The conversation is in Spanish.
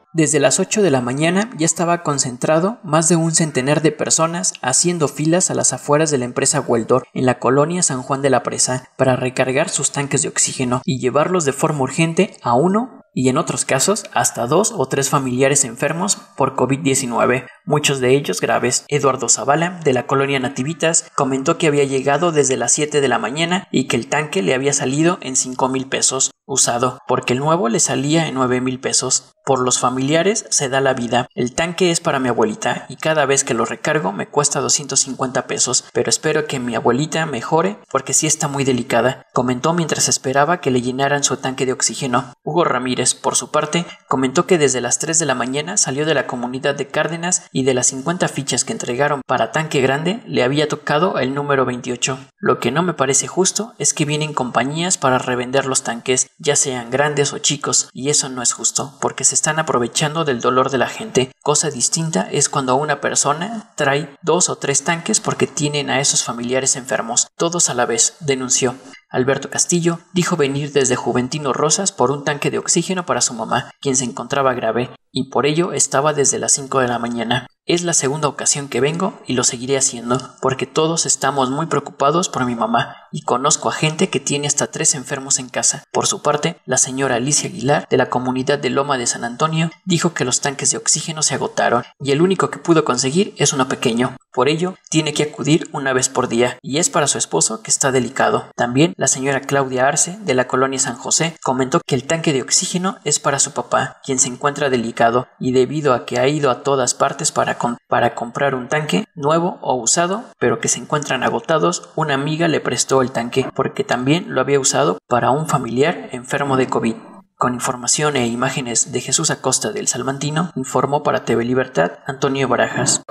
Desde las 8 de la mañana ya estaba concentrado más de un centenar de personas haciendo filas a las afueras de la empresa Weldor en la colonia San Juan de la Presa para recargar sus tanques de oxígeno y llevarlos de forma urgente a uno y en otros casos hasta 2 o 3 familiares enfermos por COVID-19, muchos de ellos graves. Eduardo Zavala, de la colonia Nativitas, comentó que había llegado desde las 7 de la mañana y que el tanque le había salido en 5,000 pesos usado, porque el nuevo le salía en 9,000 pesos. Por los familiares se da la vida. El tanque es para mi abuelita y cada vez que lo recargo me cuesta 250 pesos, pero espero que mi abuelita mejore porque sí está muy delicada, comentó mientras esperaba que le llenaran su tanque de oxígeno. Hugo Ramírez, por su parte, comentó que desde las 3 de la mañana salió de la comunidad de Cárdenas y de las 50 fichas que entregaron para tanque grande le había tocado el número 28. Lo que no me parece justo es que vienen compañías para revender los tanques, ya sean grandes o chicos, y eso no es justo, porque se están aprovechando del dolor de la gente. Cosa distinta es cuando una persona trae 2 o 3 tanques porque tienen a esos familiares enfermos, todos a la vez, denunció. Alberto Castillo dijo venir desde Juventino Rosas por un tanque de oxígeno para su mamá, quien se encontraba grave, y por ello estaba desde las 5 de la mañana. Es la segunda ocasión que vengo y lo seguiré haciendo, porque todos estamos muy preocupados por mi mamá, y conozco a gente que tiene hasta 3 enfermos en casa. Por su parte, la señora Alicia Aguilar, de la comunidad de Loma de San Antonio, dijo que los tanques de oxígeno se agotaron, y el único que pudo conseguir es uno pequeño. Por ello, tiene que acudir una vez por día, y es para su esposo que está delicado. También la señora Claudia Arce, de la colonia San José, comentó que el tanque de oxígeno es para su papá, quien se encuentra delicado, y debido a que ha ido a todas partes para comprar un tanque nuevo o usado, pero que se encuentran agotados, una amiga le prestó el tanque, porque también lo había usado para un familiar enfermo de COVID. Con información e imágenes de Jesús Acosta del Salmantino, informó para TV Libertad Antonio Barajas.